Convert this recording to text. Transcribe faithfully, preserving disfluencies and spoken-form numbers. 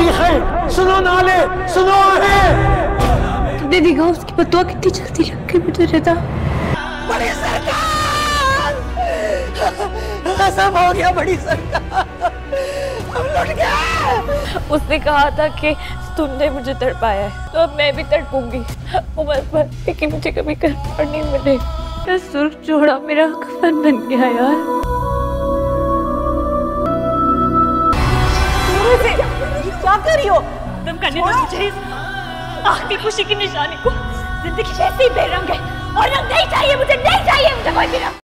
चीखें, सुनो नाले, सुनो आहें। तुमने देखा उसकी बदुआ कितनी जल्दी लग गई मुझे रिदा। बड़ी सरकार, कसम हो गया बड़ी सरकार, हम लुट गए। उसने कहा था कि तुमने मुझे तड़पाया है तो अब मैं भी तड़पूंगी उम्र पर, लेकिन मुझे कभी घर पर नहीं मिले। मेरा सुर्ख जोड़ा मेरा कफन बन गया यार। क्या कर रही हो? तुम करने दो मुझे इस आखिरी खुशी की निशानी को। जिंदगी ऐसे ही बेरंग है और रंग नहीं चाहिए मुझे, नहीं चाहिए मुझे कोई भी रंग।